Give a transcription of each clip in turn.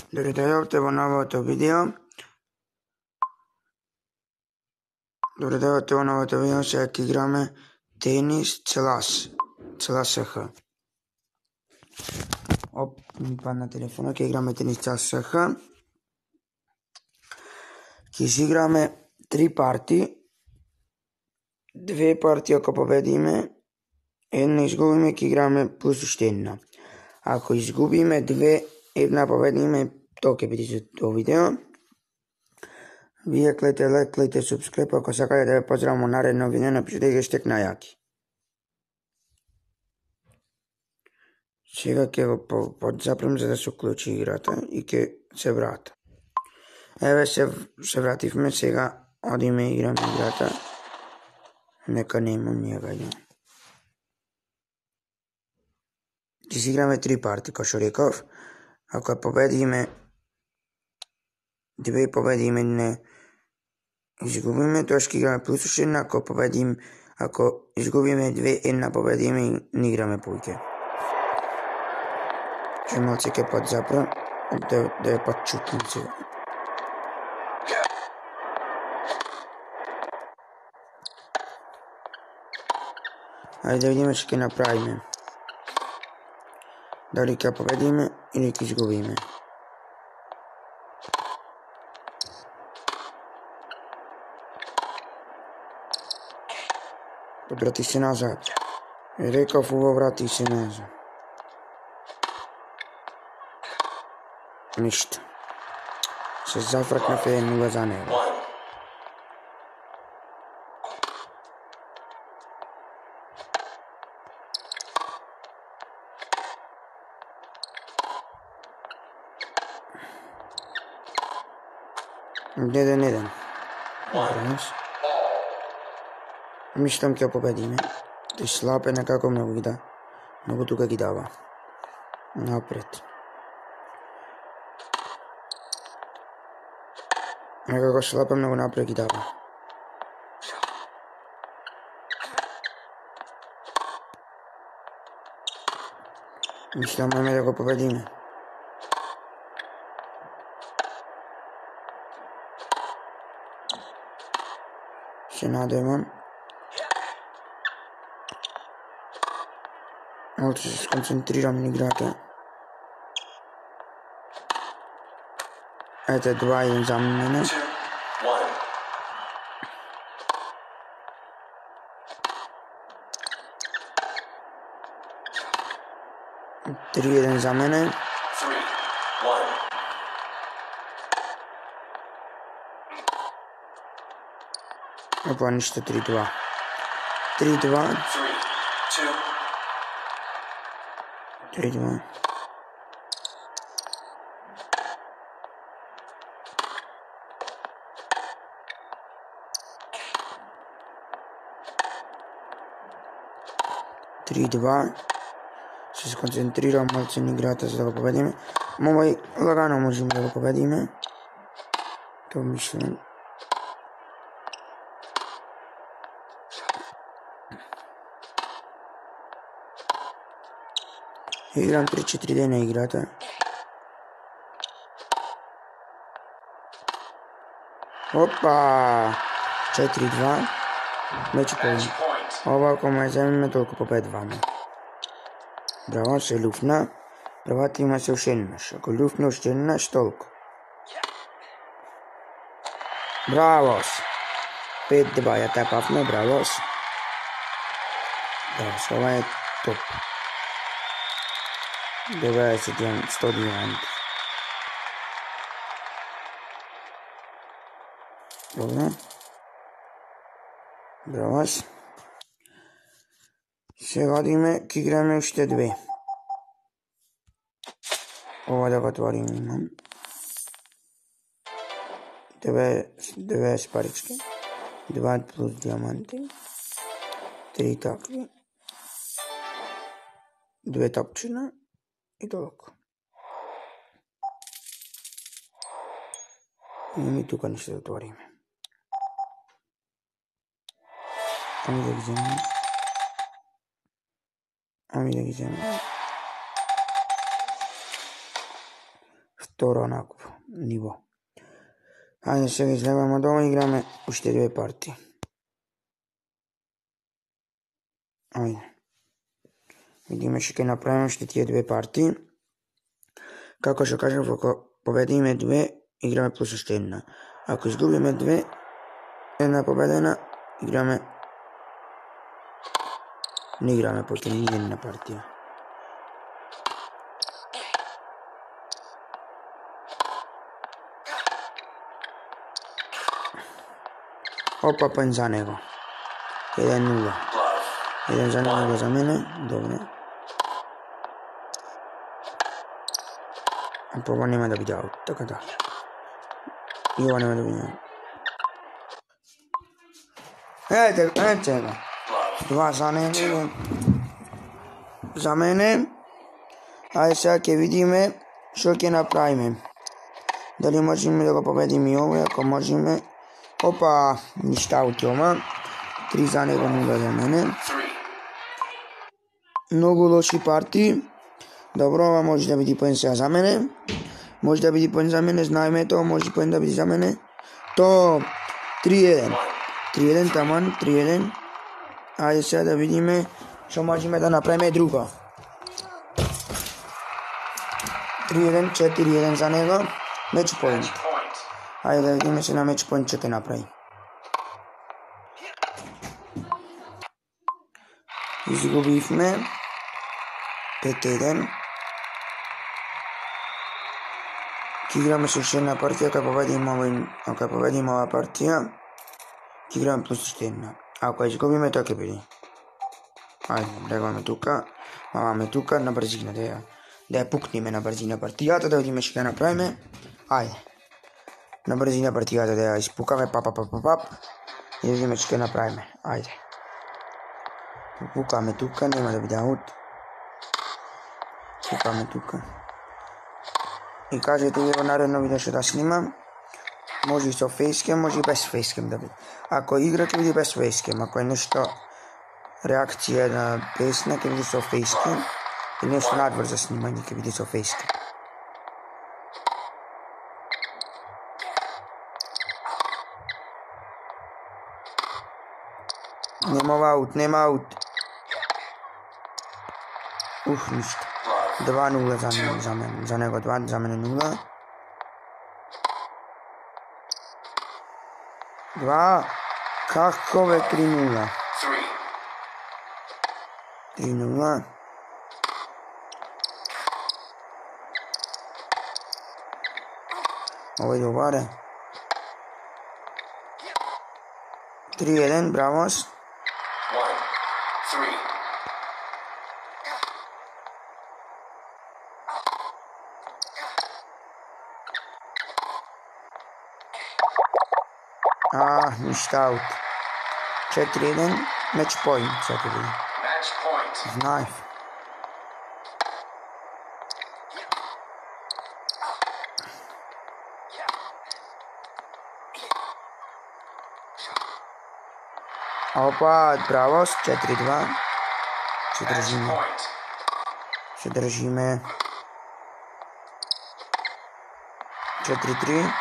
Добре во новото видео. Сега ќе играме тенис CLSH. Оп, ми падна телефона, ќе играме тенис CLSH. Ќе си играме 3 парти. 2 парти ако победиме, една изгубиме, ќе играме плюс уште една. Ако изгубиме 2, една победиме, тоа ќе биде за тоа видео. Вие клете субскрип, ако сакате да ве поздравам во наредно видео, напишете хештег најаки. Сега ќе го подзапрем за да се уклучи играта и ќе се врата. Еве се вративме, сега одиме и играме играта. Нека не имам нијага идем. Ќе си играме 3 парти, како што реков. Ако ја победиме 2 победиме не изгубиме, тоа ќе играме плюс уште една, ако изгубиме 2, една победиме и не играме повеќе. Че малце ќе подзапрам, да ја подчукнем сега. Ајде да видиме што ќе направиме. Дали ќе победиме или ќе изгубиме. Врати се назад. Реков врати се назад. Ништо. Се зафркнав 1-0 за него. Еден. Мислам ќе победиме. Тој слаб е некако многу тука ги дава. Напред. Некако слаб е многу напред ги дава. Мислам да го победиме. Се надевам. Малце се сконцентрирам на играта. Ете 2-1 за мене. Три еден за мене. Опа, ништо 3-2. 3-2. 3-2. Се сконцентрирам малце на играта за да го победиме. Мовај лагано можеме да го победиме. Тоа мислам. Играм 3-4 дена играта. Опа! 4-2. Меч поин. Ова ако ме земеме толку победваме. Браво, се люфна. Правата има се уште еднаш. Ако люфне уште еднаш, толку. Бравос! 5-2 ја тепавме, бравос. Бравос, ова е топ. 91, 101. Добро. Бравос. Сега одиме, ќе играме уште 2. Ова да го отворим имам. 90 парички. 2 плюс диаманти. 3 такви. 2 топчина. И толку. И тука нешто да отвориме. Ами да ги земем. Skoro onako nivo. Ajde se izlevamo doma i igrame ušte dve partije. Ajde. Vidíme, še kaj napravimo še tije dve partiji. Kako što kažem, ako pobedime dve, igrame plus još jedna. Ako izgubime dve, jedna pobedena, igrame... Ne igrame poslije nijedna partija. Opa, pojem za nego. 1-0. 1 za nego za mene, dobro. Pa ovo nema da bi dao, tako da. I ovo nema da bi dao. Eto ga. 2 za nego. Za mene. Ajde sad ke vidime što ke napravime. Da li možemo da ga pobedim i ovo, ako možemo. Opa, ništa u tjoma. 3 za nego, 0 za mene. Mnogo loši partiji. Dobro, ova može da biti poen za mene. Može da biti poen za mene, znajme to, može poen da biti za mene. To, 3-1. 3-1 taman, 3-1. Ajde sad da vidime što možemo da napravime drugo. 3-1, 4-1 za nego. Match point. Ajde da vidimo se na match point što ke napravi. Izgubivme. 5-1. Igramo se još jedna partija, ako povedimo ova partija, igramo plus još jedna. Ako izgubime, to ke bili. Ajde, bregava me tuka, mama me tuka, na brzina, da je puknime na brzina partijata, da vidimo še kaj napravime. Ajde, na brzina partijata, da je ispukame, pap, i da vidimo še kaj napravime. Ajde. Puka me tuka, nema da bi da out. Puka me tuka. I kažete evo naredno video što da snimam. Može i sa facecam, može i bez facecam da bi. Ako igra ke vidi bez facecam, ako je nešto reakcija na pesna ke vidi sa facecam. Ili nešto nadvor za snimanje ke vidi sa facecam. Nema out. Ništa. 2-0 za nego 2, za mene 0. 2, kakove 3-0. 3-0. Ovo je dobar. 3-1, bravos. 3. Ništa out. 4-1, match point, sad to vidim. Znaj. Opa, bravo, 4-2. Se držíme. 4-3.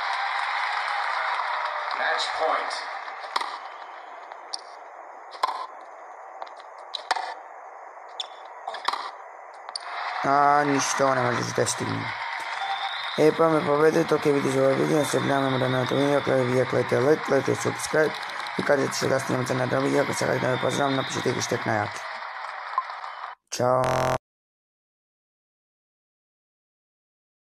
Ništa, ovo ne možeš da stignem. Pa me povede to ke vidiš ovaj video, se gledamo da na to video, kada vi klikate like, klikate subscribe i kažete se da snimam za nadal video, ako se radite da me pozdravim, napišite ih štek na jaki. Ćao.